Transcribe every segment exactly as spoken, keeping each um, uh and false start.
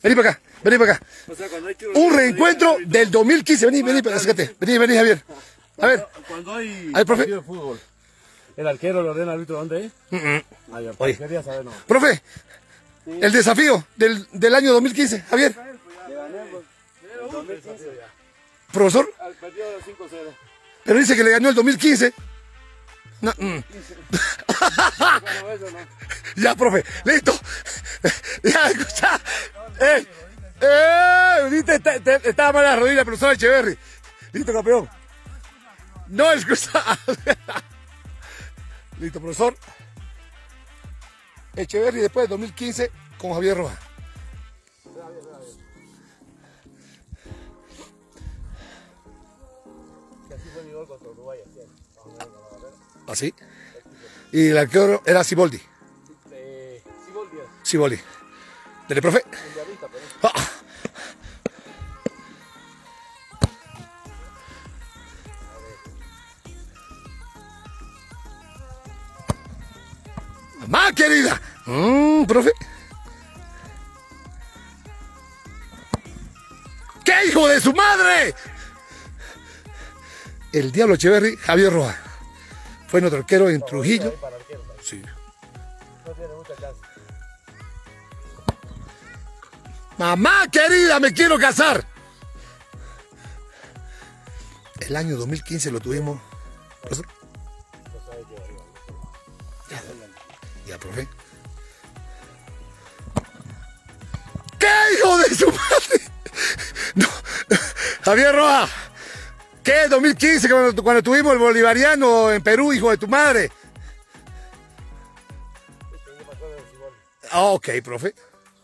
Vení para acá, vení para acá. O sea, cuando hay tiro, un reencuentro del dos mil quince. Vení, vení, acércate. Vení, vení, Javier. A ver. Cuando hay a ver, profe. de fútbol, ¿el arquero le ordena al árbitro dónde es? Uh -uh. Ay, Oye. Quería saber, no. Profe, sí. El desafío del, del año dos mil quince, Javier. Profesor. Perdió cinco cero. Pero dice que le ganó el dos mil quince. No. Mm. Ya, profe, listo. Ya, escucha. Eh, eh, viste, está, está, estaba mal la rodilla, profesor Echeverry. Listo, campeón. No, escucha. Listo, profesor Echeverry después del dos mil quince con Javier Rojas. Así. Y el arquero era Siboldi. Eh, Siboldi. Siboldi. Dele, profe. Ah. Mamá querida. Mmm, profe. ¡Qué hijo de su madre! El Diablo Echeverry, Javier Rojas. Fue nuestro arquero en Trujillo. Sí. Mamá querida, me quiero casar. El año dos mil quince lo tuvimos. Ya, ya, profe. ¿Qué hijo de su madre? No. Javier Rojas. ¿Qué? dos mil quince, cuando, cuando tuvimos el bolivariano en Perú, hijo de tu madre. Ah, ok, profe.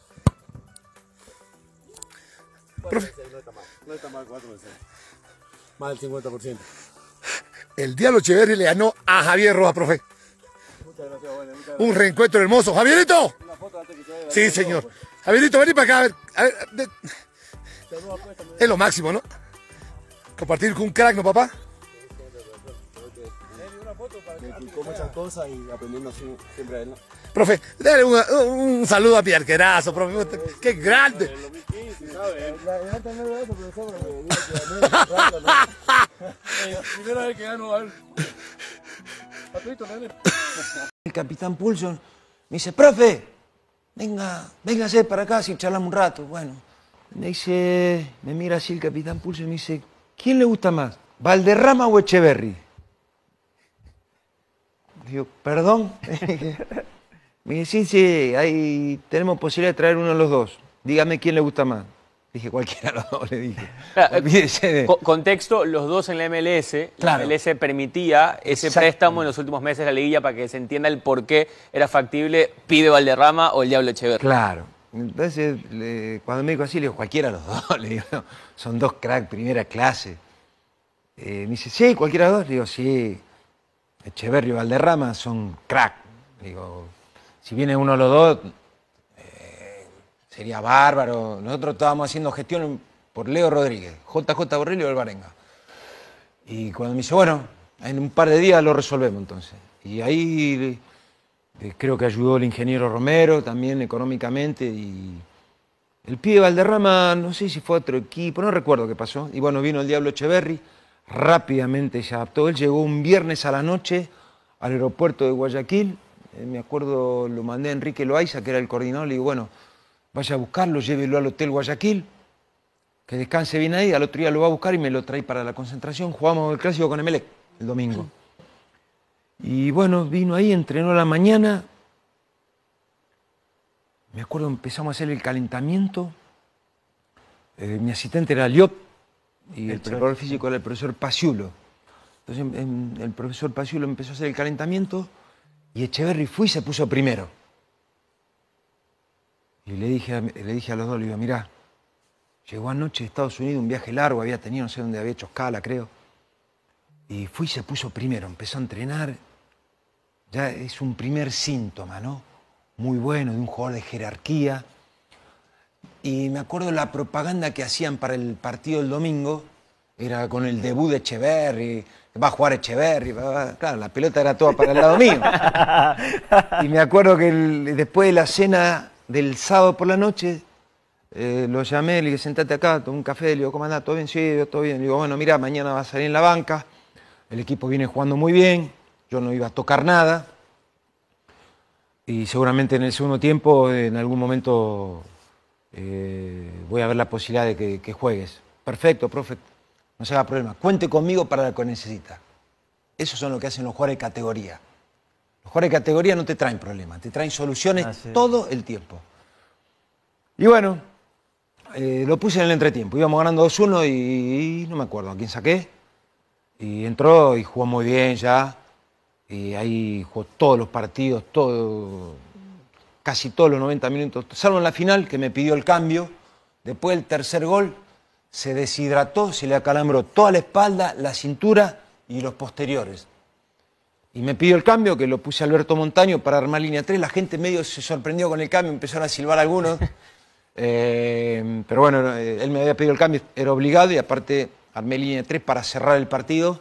Profe. No está mal, no está mal cuatro veces. Más del cincuenta por ciento. El Diablo Echeverry le ganó a Javier Rojas, profe. Muchas gracias, bueno, muchas gracias. Un reencuentro hermoso. ¡Javierito! Una foto antes que se vaya. Sí, señor. Pues. Javierito, vení para acá. A ver, a ver, de... Es lo máximo, ¿no? Compartir con un crack, ¿no, papá? Me inculcó muchas cosas y aprendiendo así siempre a él, ¿no? Profe, dale un, un saludo a mi arquerazo, profe. ¡Qué grande! En dos mil quince, ¿sabes? Primera vez que gano algo. El capitán Pulson me dice, profe, venga, véngase para acá si charlamos un rato. Bueno, me dice, me mira así el capitán Pulson y me dice, ¿quién le gusta más, Valderrama o Echeverry? Digo, ¿perdón? Me dice, sí, sí, ahí tenemos posibilidad de traer uno de los dos. Dígame quién le gusta más. Dije, cualquiera de los dos, le dije. Olvídese de... Contexto, los dos en la M L S. Claro. La M L S permitía ese préstamo en los últimos meses de la liguilla para que se entienda el por qué era factible Pibe Valderrama o el Diablo Echeverry. Claro. Entonces, le, cuando me dijo así, le digo, cualquiera de los dos. Le digo, no, son dos cracks, primera clase. Eh, me dice, sí, cualquiera de los dos. Le digo, sí, Echeverry y Valderrama son crack. Digo, si viene uno de los dos, eh, sería bárbaro. Nosotros estábamos haciendo gestión por Leo Rodríguez, J J Borrelli o Alvarenga. Y cuando me dice, bueno, en un par de días lo resolvemos entonces. Y ahí eh, creo que ayudó el ingeniero Romero también económicamente. Y el pibe Valderrama, no sé si fue a otro equipo, no recuerdo qué pasó. Y bueno, vino el Diablo Echeverry, rápidamente se adaptó. Él llegó un viernes a la noche al aeropuerto de Guayaquil. Eh, me acuerdo, lo mandé a Enrique Loaiza, que era el coordinador. Le digo, bueno, vaya a buscarlo, llévelo al Hotel Guayaquil, que descanse bien ahí. Al otro día lo va a buscar y me lo trae para la concentración. Jugamos el clásico con Emelec el domingo. Y bueno, vino ahí, entrenó a la mañana. Me acuerdo, empezamos a hacer el calentamiento. Eh, mi asistente era Liop y el preparador físico era el profesor Paciulo. Entonces en, el profesor Paciulo empezó a hacer el calentamiento y Echeverry fue y se puso primero. Y le dije a, le dije a los dos, le digo, mirá, llegó anoche de Estados Unidos, un viaje largo, había tenido, no sé dónde había hecho escala, creo. Y fue y se puso primero, empezó a entrenar. Ya es un primer síntoma, ¿no? Muy bueno, de un jugador de jerarquía. Y me acuerdo la propaganda que hacían para el partido del domingo, era con el debut de Echeverry, va a jugar Echeverry, va, va. Claro, la pelota era toda para el lado mío. Y me acuerdo que el, después de la cena del sábado por la noche, Eh, lo llamé, le dije, sentate acá, tomé un café, le digo, ¿cómo andás? ¿Todo bien? Sí, todo bien. Le digo, bueno, mira, mañana va a salir en la banca, el equipo viene jugando muy bien, yo no iba a tocar nada, y seguramente en el segundo tiempo, en algún momento, eh, voy a ver la posibilidad de que, que juegues. Perfecto, profe, no se haga problema, cuente conmigo para lo que necesita. Eso son lo que hacen los jugadores de categoría. Los jugadores de categoría no te traen problemas, te traen soluciones ah, sí. todo el tiempo. Y bueno, eh, lo puse en el entretiempo. Íbamos ganando dos uno y, y no me acuerdo a quién saqué. Y entró y jugó muy bien ya. Y ahí jugó todos los partidos, todo, casi todos los noventa minutos. Salvo en la final, que me pidió el cambio. Después del tercer gol, se deshidrató, se le acalambró toda la espalda, la cintura y los posteriores. Y me pidió el cambio, que lo puse a Alberto Montaño para armar línea tres. La gente medio se sorprendió con el cambio, empezaron a silbar algunos. eh, pero bueno, él me había pedido el cambio, era obligado, y aparte armé línea tres para cerrar el partido.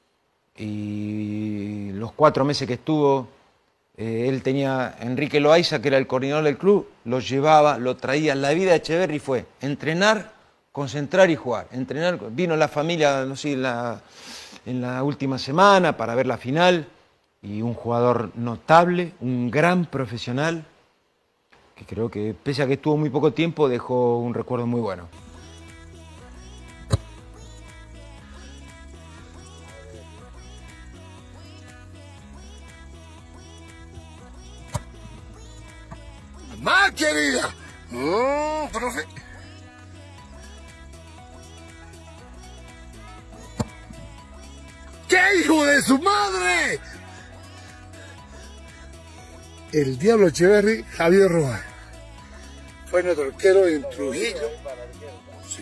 Y los cuatro meses que estuvo, eh, él tenía a Enrique Loaiza, que era el coordinador del club, lo llevaba, lo traía. La vida de Etcheverry fue entrenar, concentrar y jugar. Entrenar, vino la familia, no sé, la... en la última semana para ver la final, y un jugador notable, un gran profesional, que creo que pese a que estuvo muy poco tiempo, dejó un recuerdo muy bueno. ¡Mamá querida! ¡Oh, profe! ¡Qué hijo de su madre! El Diablo Etcheverry, Javier Rojas. Fue nuestro arquero en Trujillo. Sí.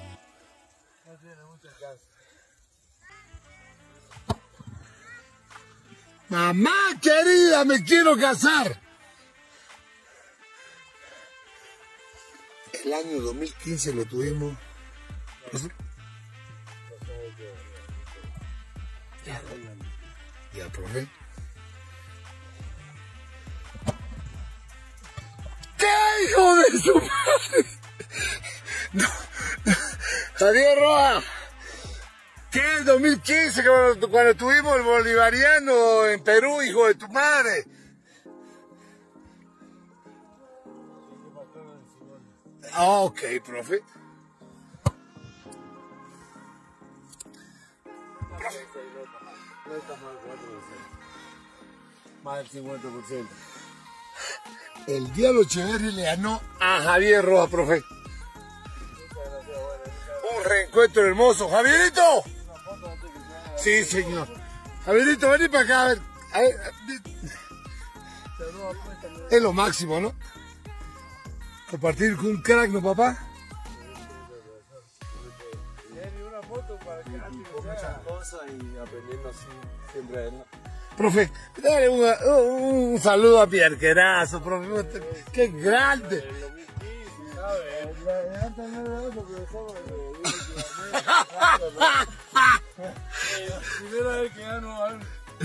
Mamá querida, me quiero casar. El año dos mil quince lo tuvimos. Ya, ya, profe. ¡Qué hijo de su madre! No. Javier Roa, ¿qué es dos mil quince cuando, cuando tuvimos el bolivariano en Perú, hijo de tu madre? Ah, ok, profe. No está más cuatro por ciento. Más del cincuenta por ciento. El Diablo Etcheverry le ganó a Javier Rojas, profe. Un reencuentro hermoso. ¡Javierito! Sí, señor. Javierito, vení para acá. A ver. A ver. Es lo máximo, ¿no? Compartir con un crack, ¿no, papá? Una foto para que muchas cosas y aprendiendo así siempre a él. Profe, dale un, un, un saludo a mi arquerazo, profe. ¡Qué grande! Primera vez que gano algo.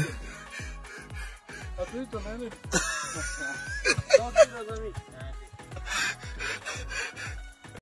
¿Has nene? No, tira a mí.